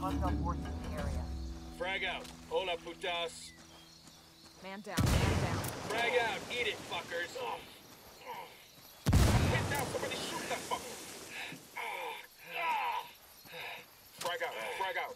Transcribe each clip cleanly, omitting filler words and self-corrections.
Hostile forces in the area. Frag out. Hola, putas. Man down, man down. Frag out. Eat it, fuckers. Get down. Somebody shoot that fucker. Frag out. Frag out.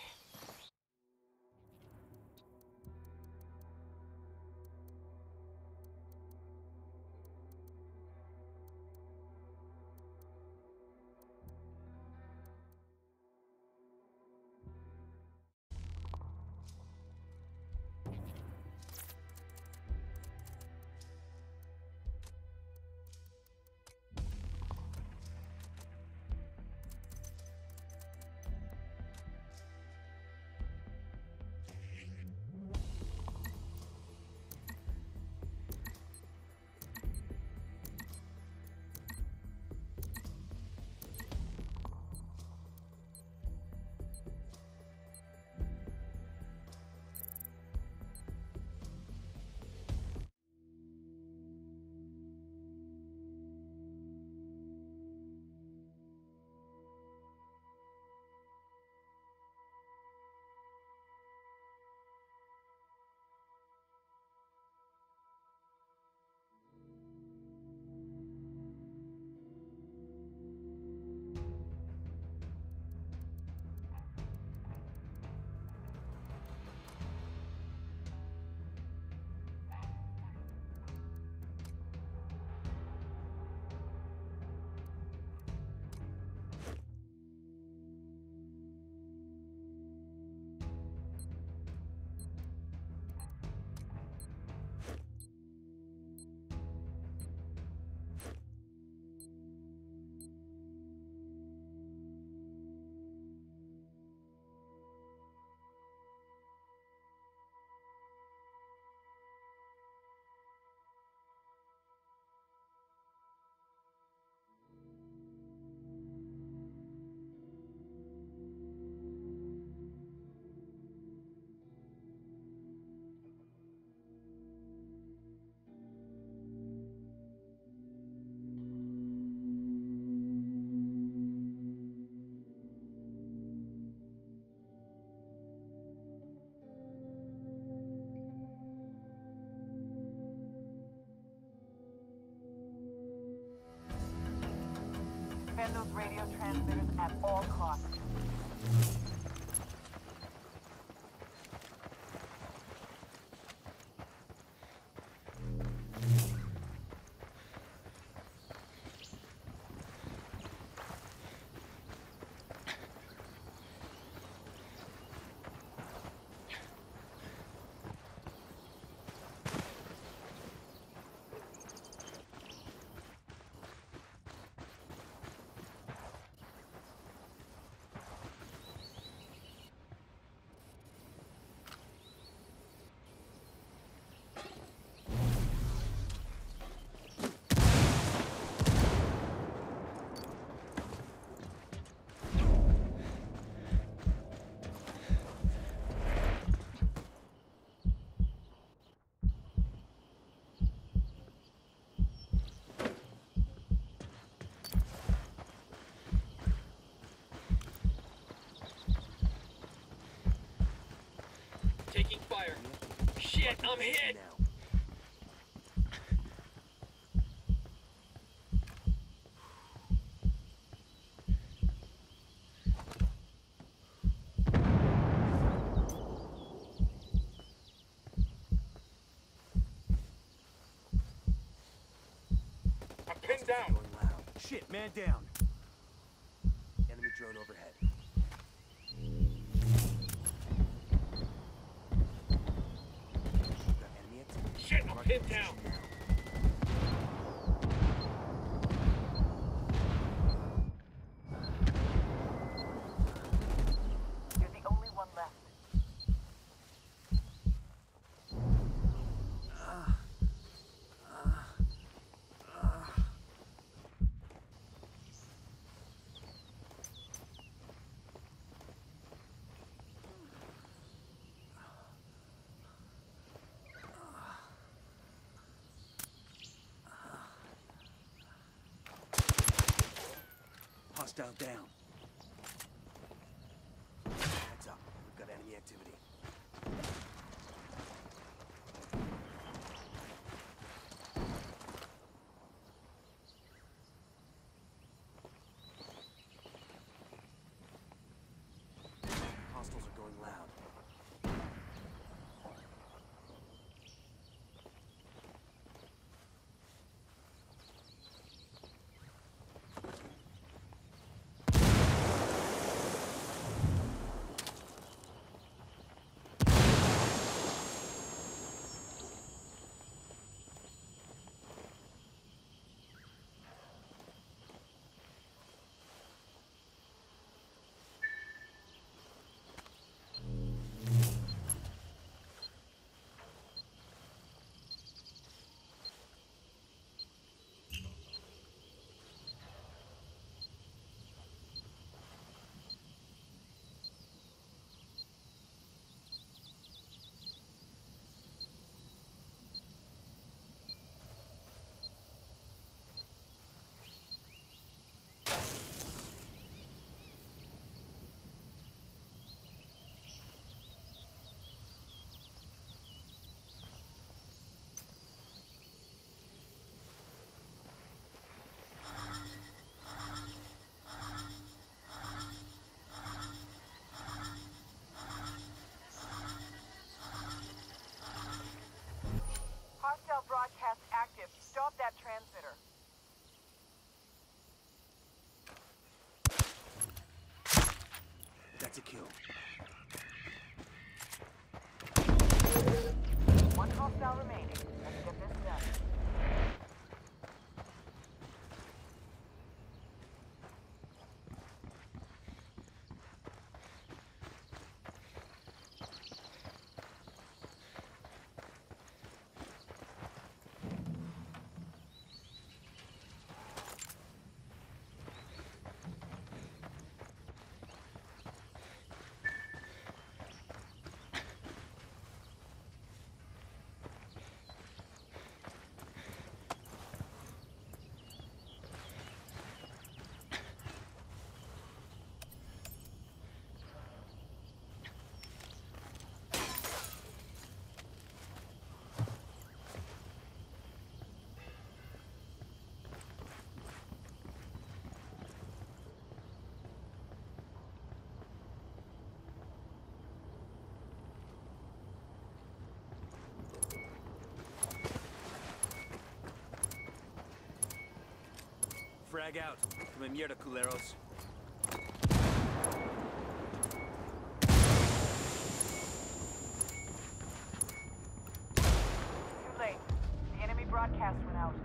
Defend those radio transmitters at all costs. Taking fire. Shit, I'm hit! I'm pinned down. Going loud. Shit, man down. Enemy drone overhead. Got enemy activity. Shit, I'm pinned down. You're the only one left. Hostile down. active. Stop that transmitter. That's a kill. One hostile remaining. Let's get this done. Frag out. Come mierda, culeros. Too late. The enemy broadcast went out.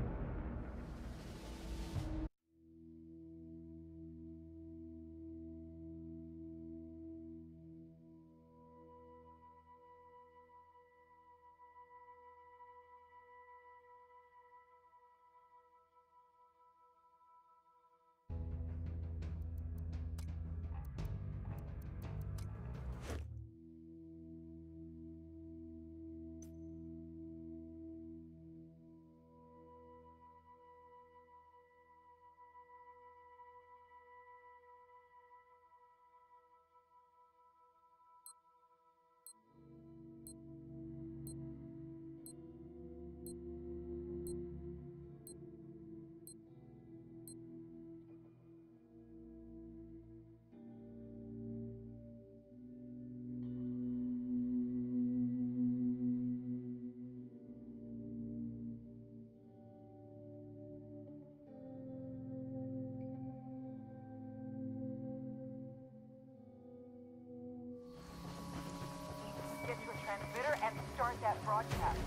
Get to a transmitter and start that broadcast.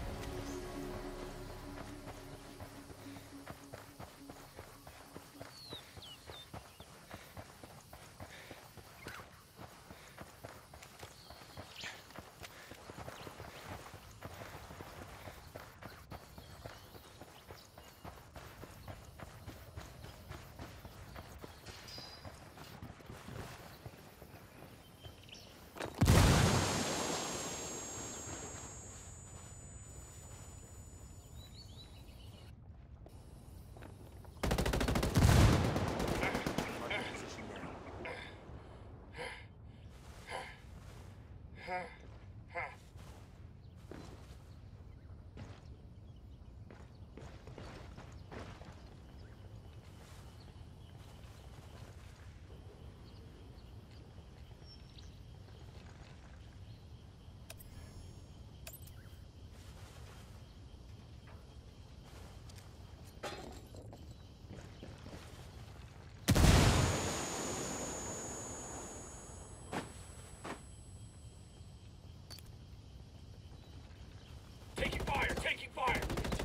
Taking fire! Taking fire!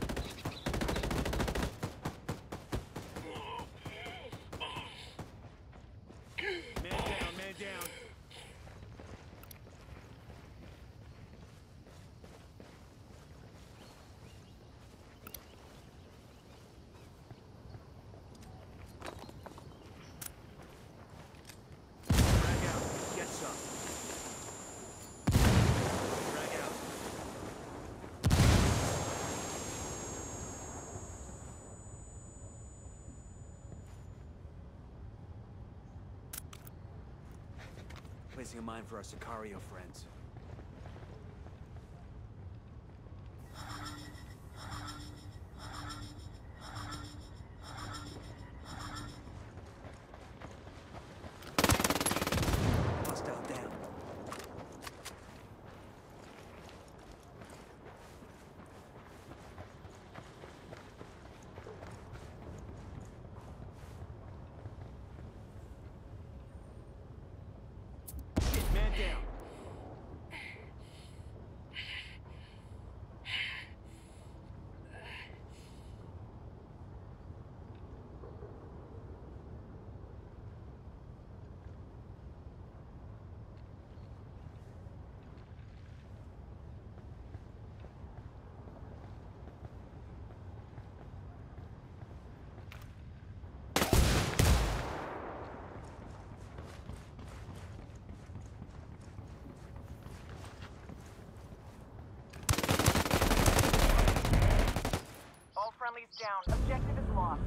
Man down, man down. Frag out. Get some. Frag out. Placing a mine for our Sicario friends. Hostile down. Enemy's down. Objective is lost.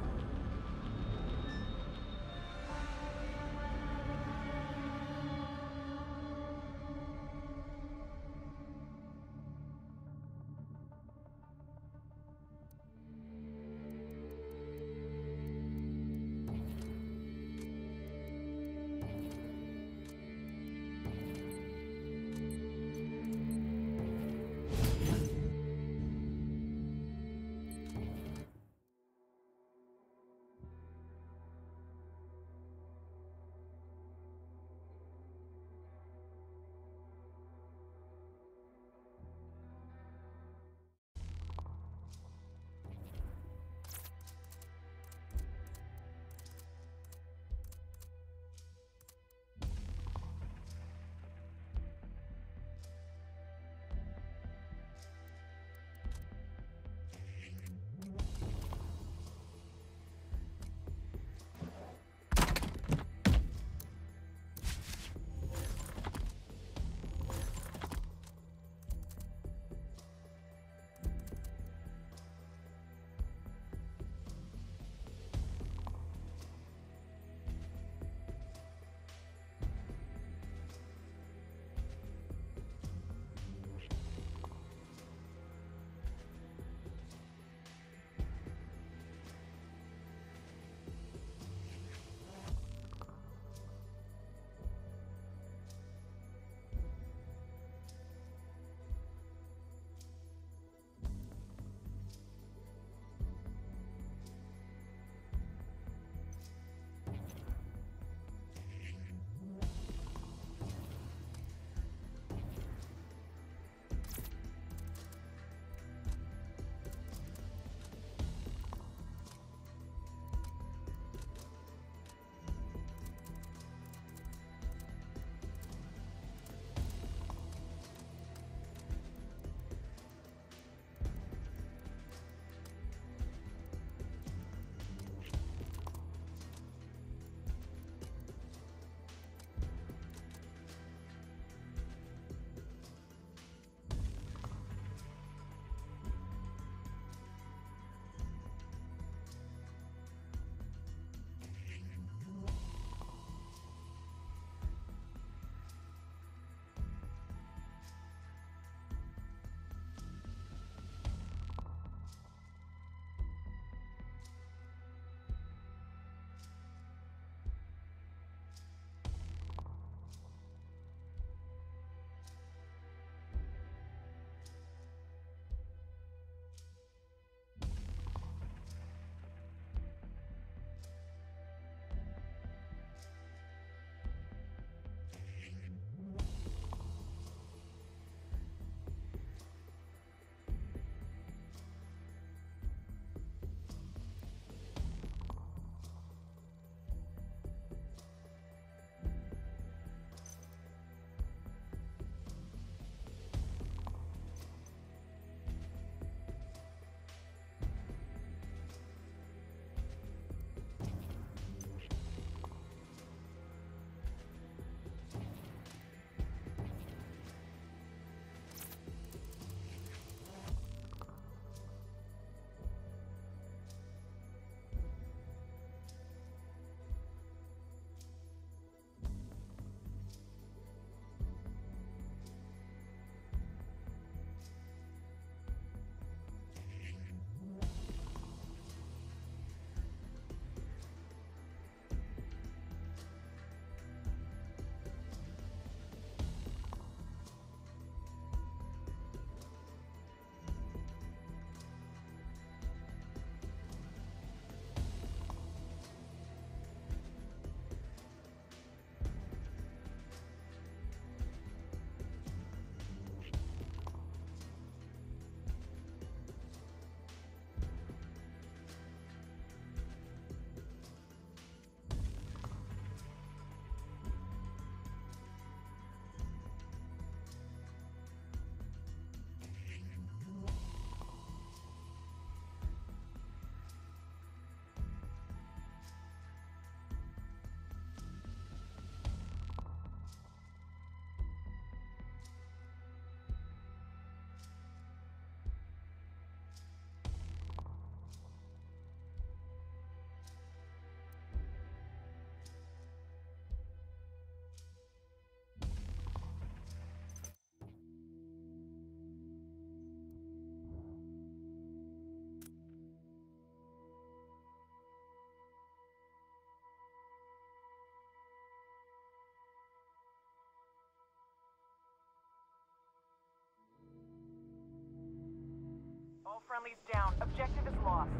All friendlies down. Objective is lost.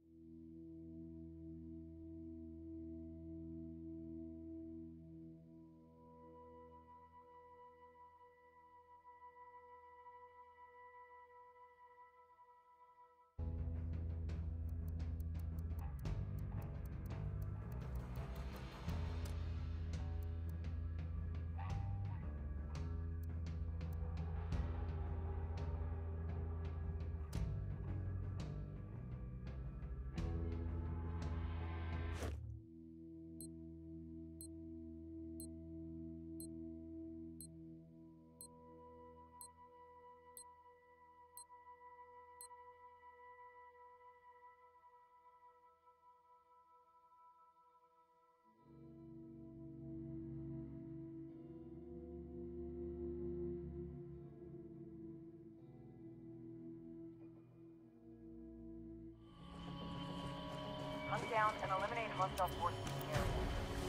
Hunt down and eliminate hostile forces in the area.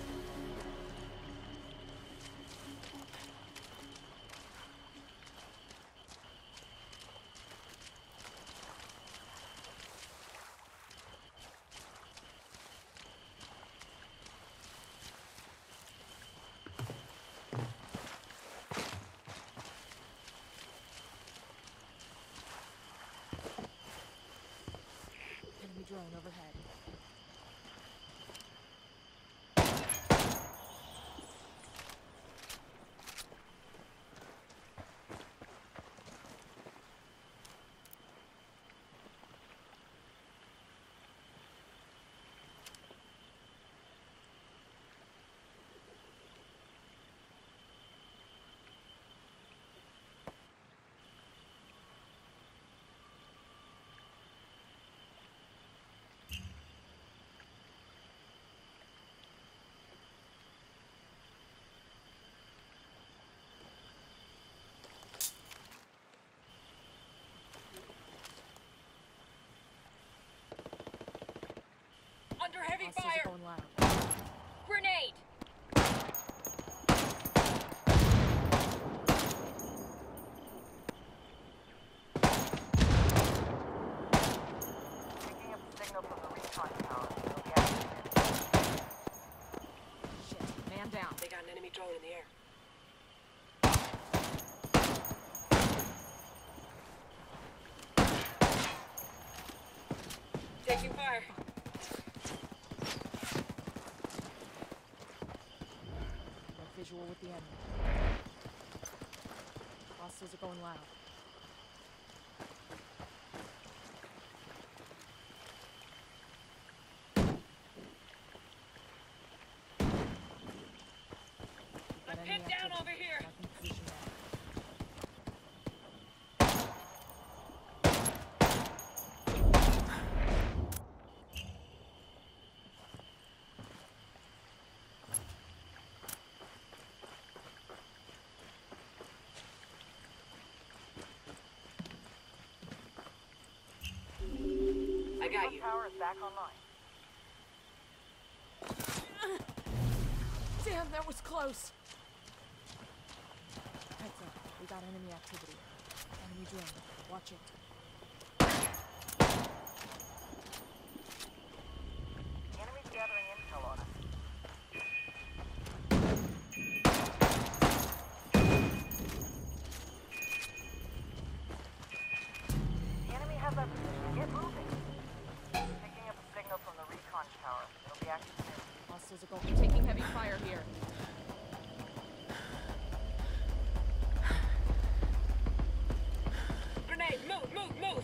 Enemy drone overhead. Under heavy Hostiles fire! are going loud. Grenade! Picking up a signal from the recon tower. It'll be activated. Shit. Man down. They got an enemy drone in the air. Taking fire. Got visual with the enemy. Hostiles are going loud. Got I'm enemy pinned down activity. over here. Marking position now. I got you. Tower is back online. Damn, that was close. Heads up. We got enemy activity. Enemy drone. Watch it. The enemy's gathering intel on us. The enemy has our position. Get moving. Picking up a signal from the recon tower. It'll be active soon. Hostiles are going. Taking heavy fire here. Grenade! Move! Move! Move!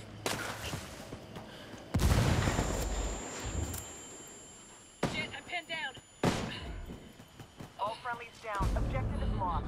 Shit, I'm pinned down. All friendlies down. Objective is lost.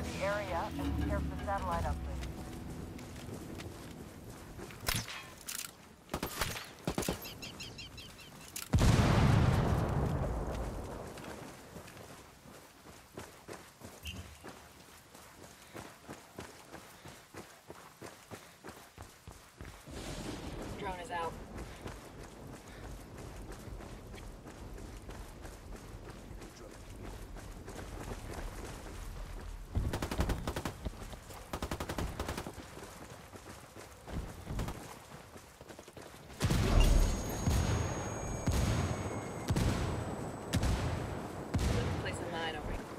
the area and prepare for the satellite upgrade. Drone is out. Place a mine over here.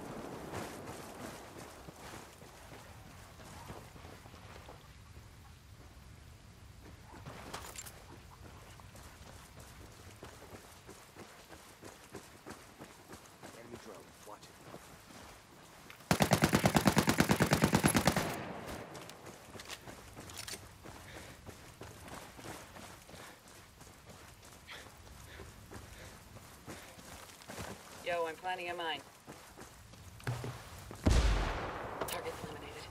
Enemy drone. Watch it. Yo, I'm planting a mine. Target eliminated.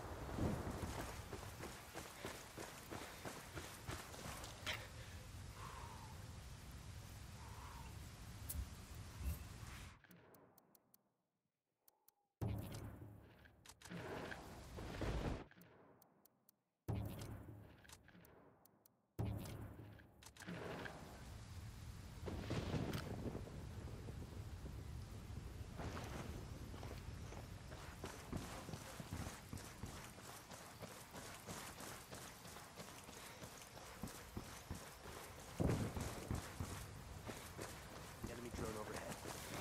Enemy drone overhead.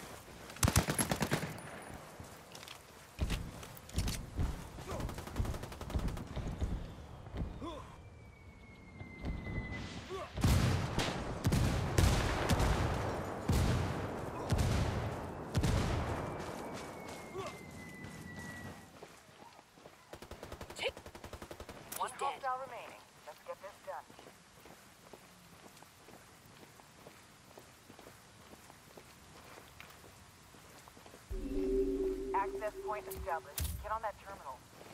Take. One He's dead. hostile remaining. Let's get this done. Access point established. Get on that terminal.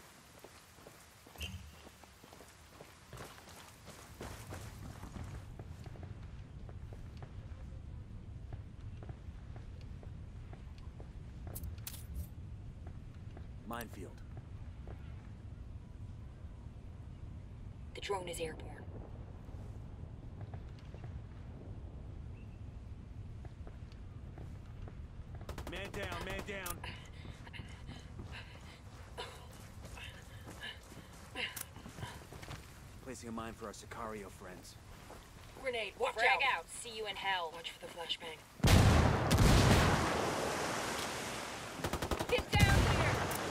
Minefield. The drone is airborne. Man down, man down. Placing a mine for our Sicario friends. Grenade. Watch Frag out. out. See you in hell. Watch for the flashbang. Get down here!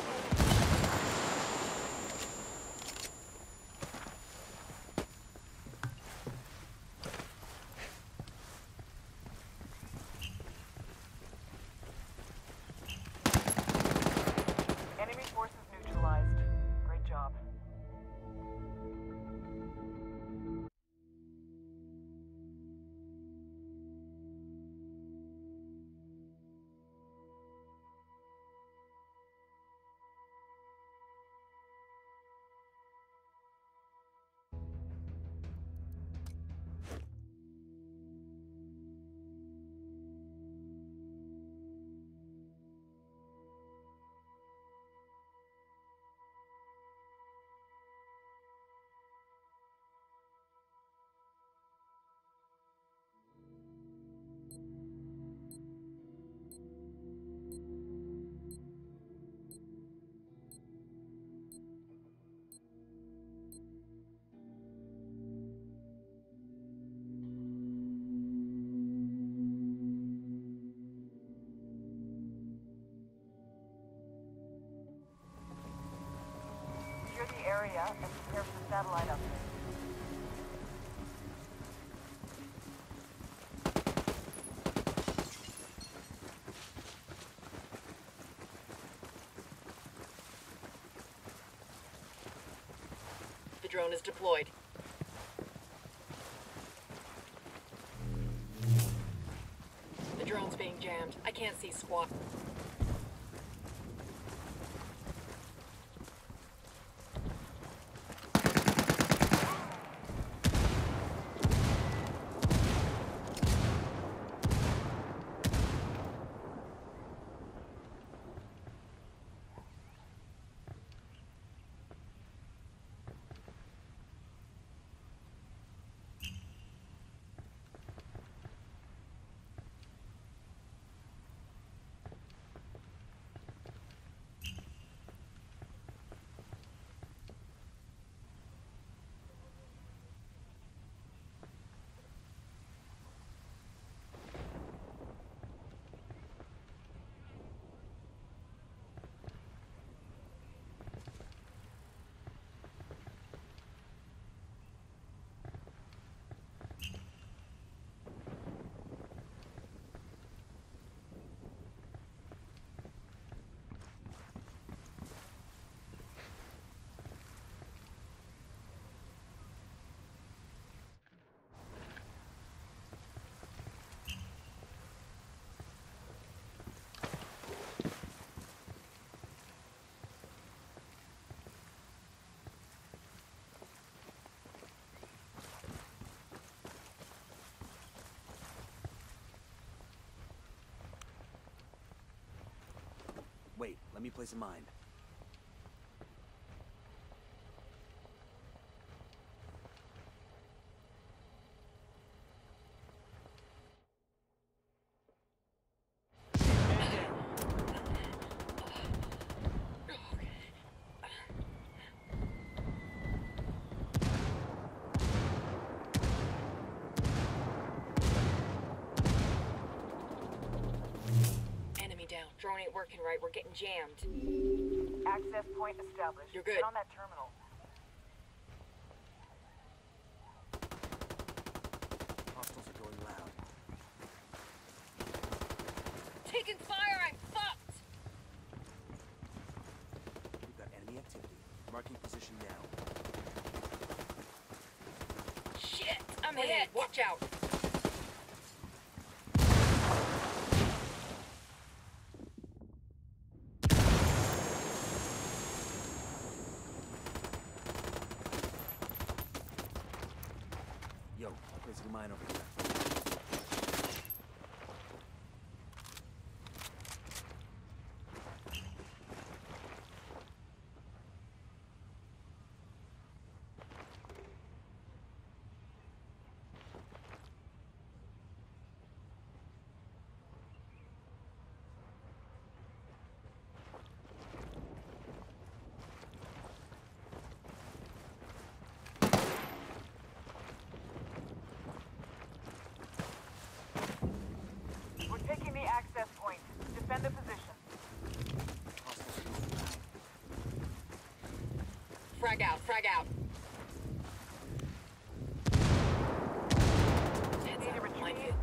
Enemy forces neutralized. Great job. Secure the area and prepare for the satellite upgrade. The drone is deployed. The drone's being jammed. I can't see squat. Let me place a mine. Enemy down. Drone ain't working right. We're getting jammed. Access point established. You're good. Get on that terminal. Hostiles are going loud. Taking fire! I'm fucked! We've got enemy activity. Marking position now. Shit! I'm hit! Watch out! Yo, placing a mine over here. We're taking the access point. Defend the position. Hostiles are going loud. Frag out, frag out. Heads Need to up, retreat. minefield.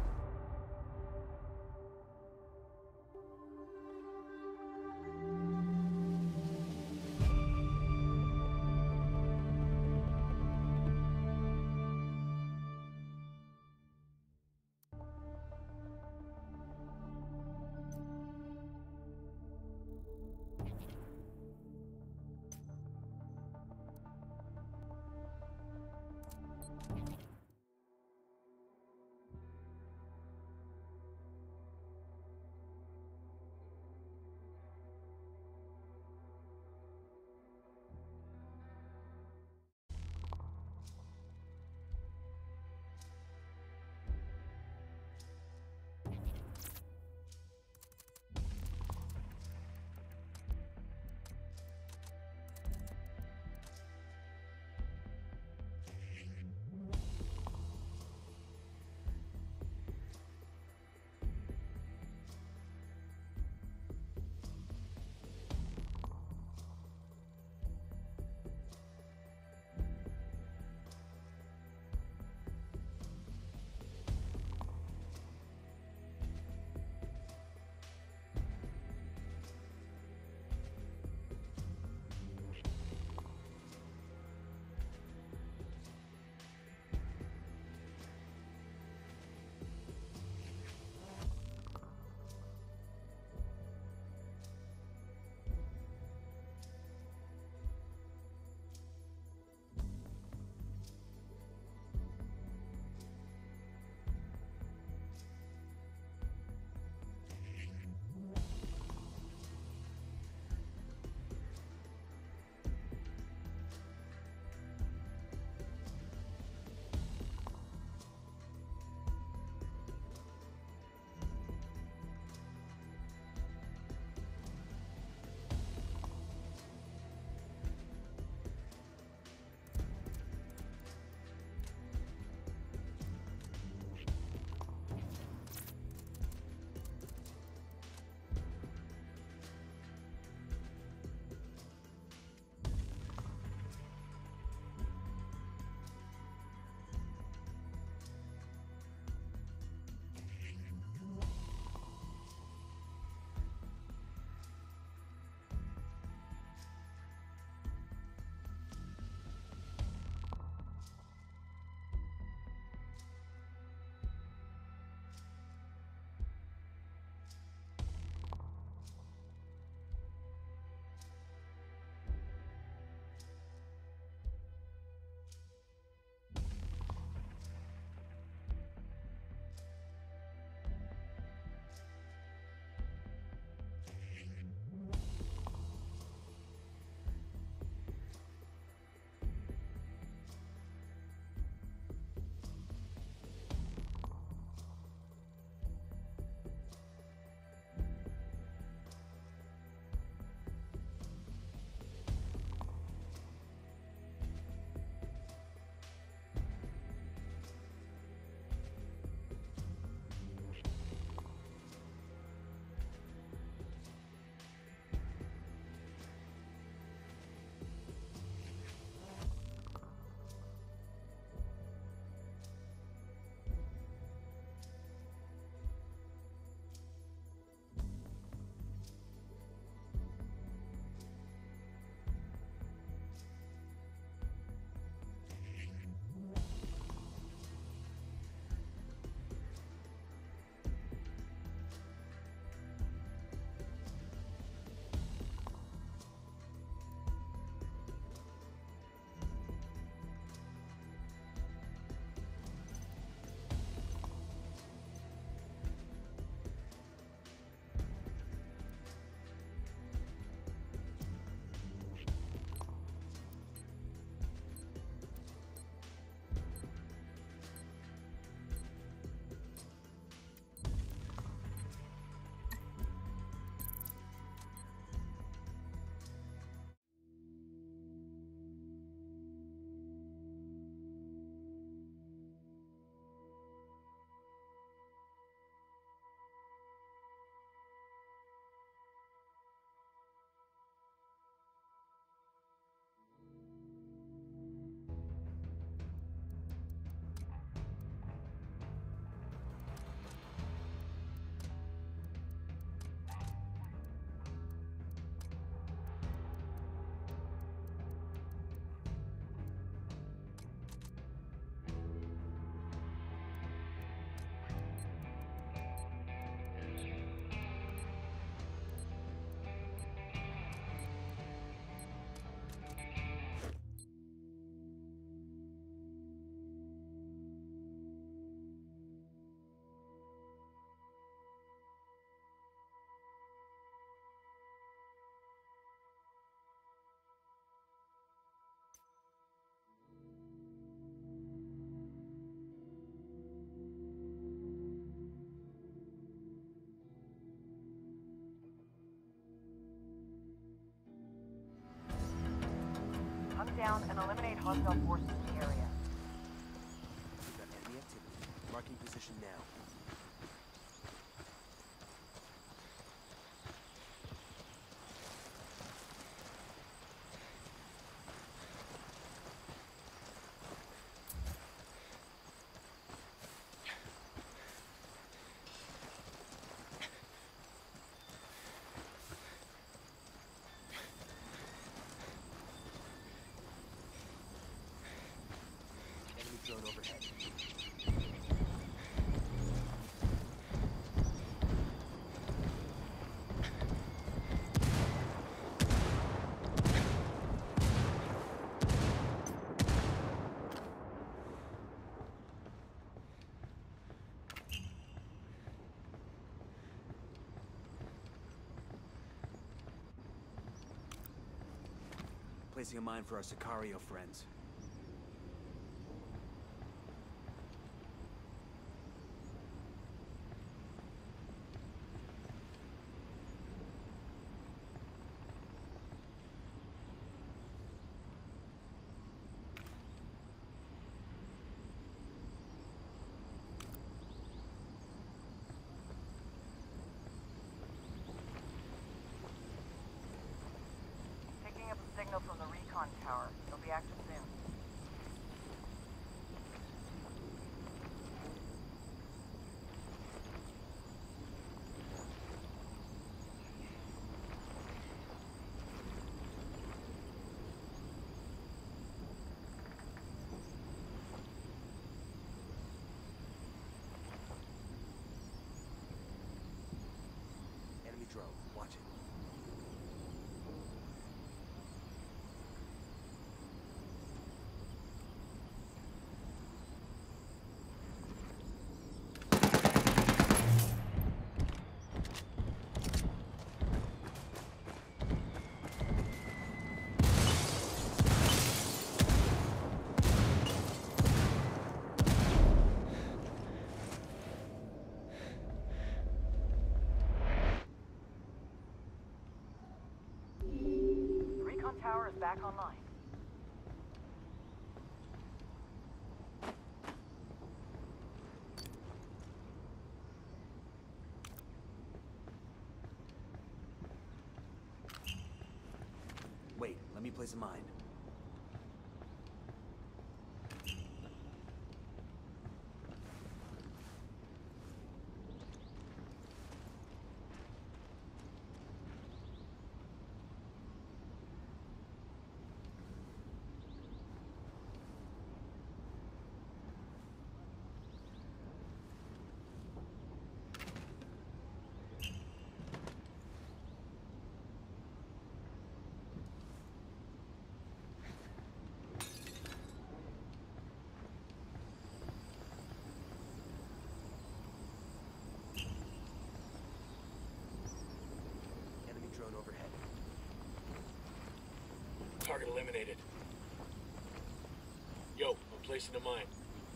down and eliminate hostile forces in the area. We've got enemy activity. Marking position now. Enemy drone overhead. Placing a mine for our Sicario friends. Picking up a signal from the recon tower. It'll be active soon. Enemy drone. Watch it. The recon tower is back online. Wait, let me place a mine. Enemy drone overhead. Target eliminated. Yo, I'm placing a mine.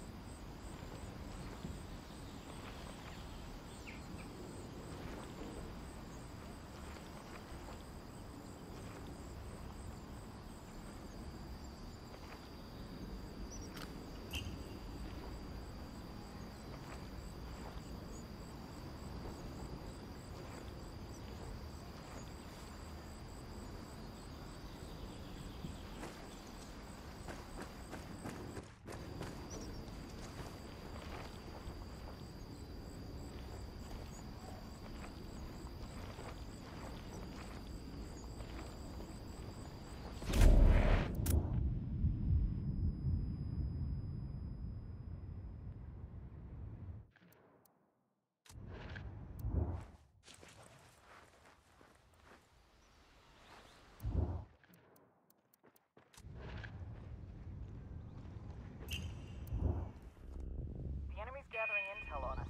The enemy's gathering intel on us.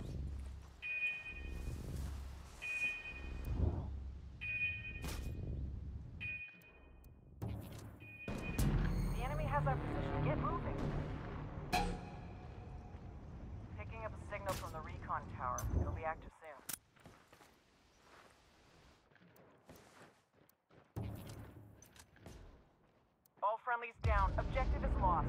The enemy has our position. Get moving. Picking up a signal from the recon tower. It'll be active soon. All friendlies down. Objective is lost.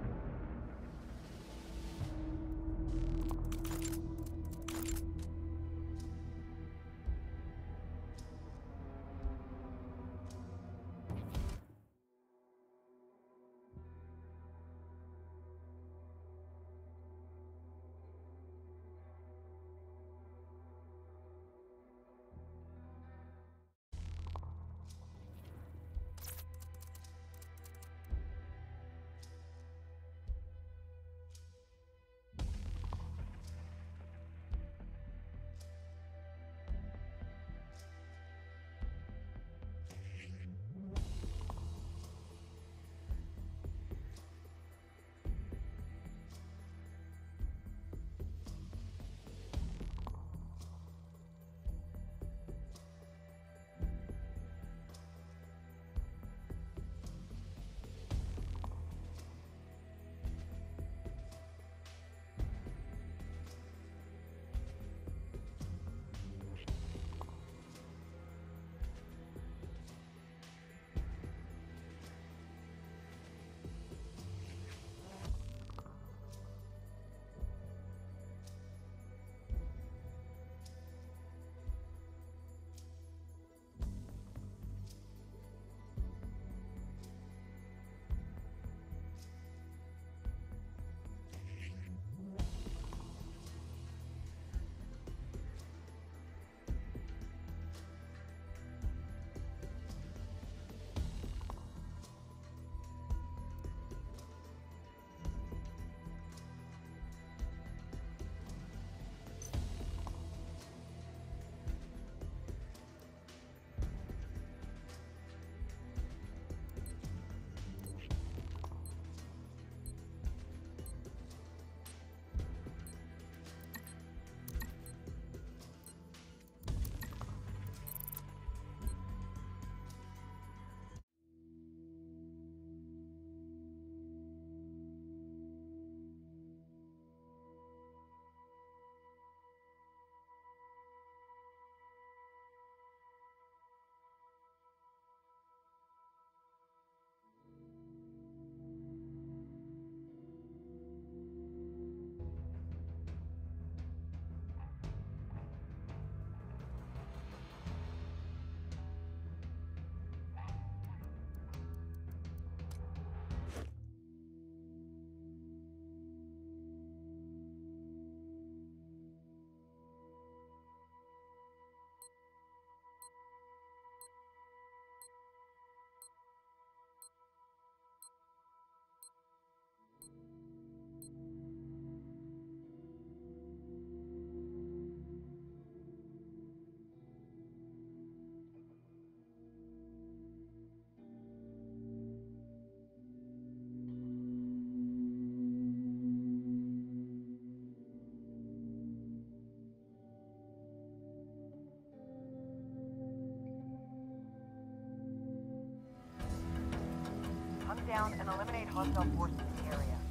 Hunt down and eliminate hostile forces in the area.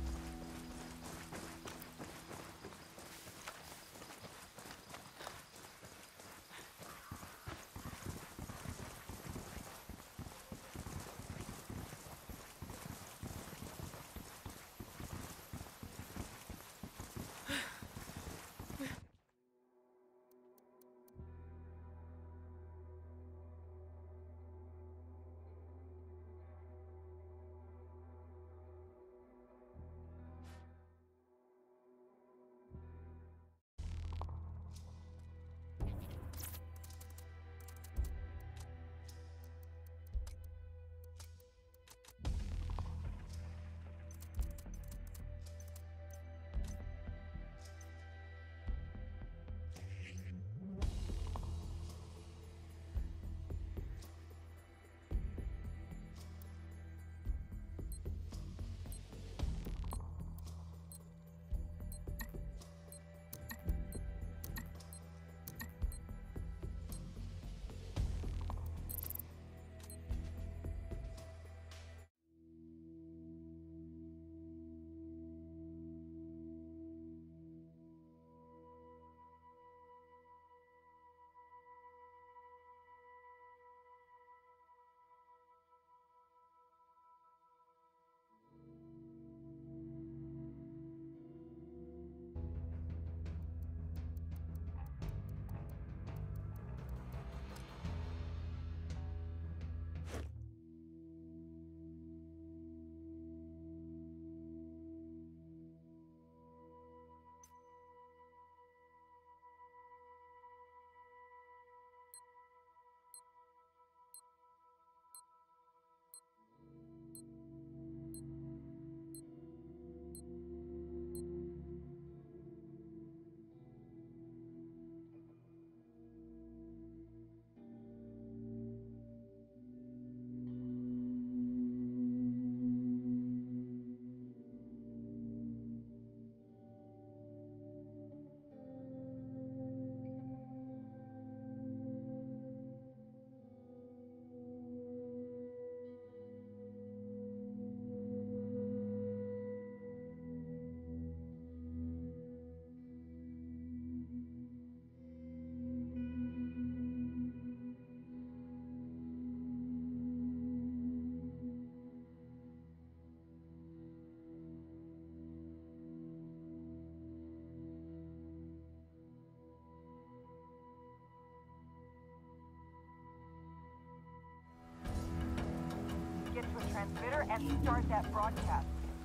transmitter and start that broadcast.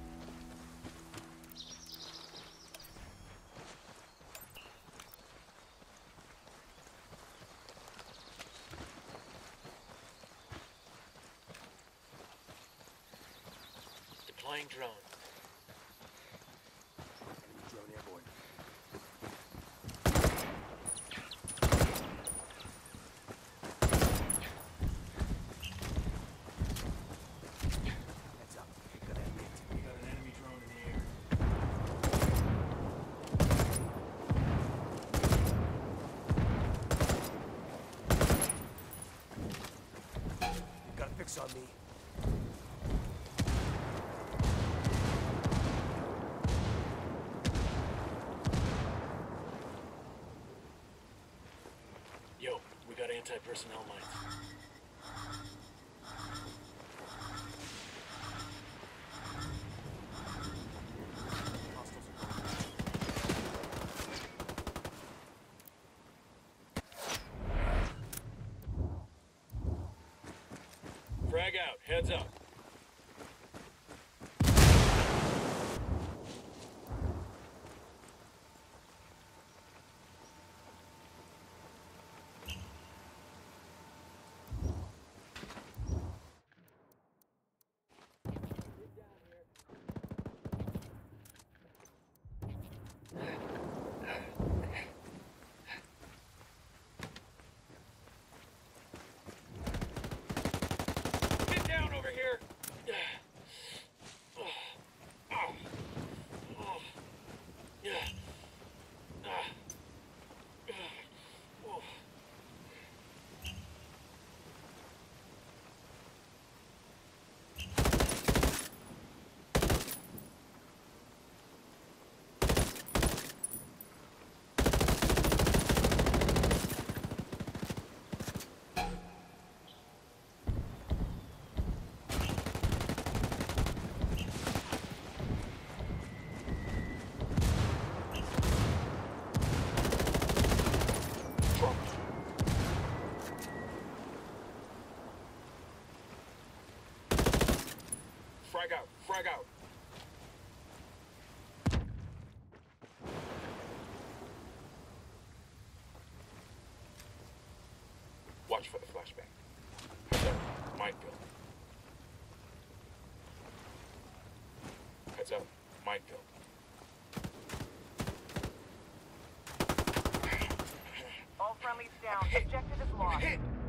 Deploying drone. Enemy drone airborne. Heads up. We've got enemy activity. We got an enemy drone in the air. They've got a fix on me. Yo, we got anti-personnel mines. Hostiles are going. Frag out. Heads up. Get down over here. Frag out. Frag out. Watch for the flashbang. Heads up. Minefield. Heads up. Minefield. All friendlies down. Objective is lost.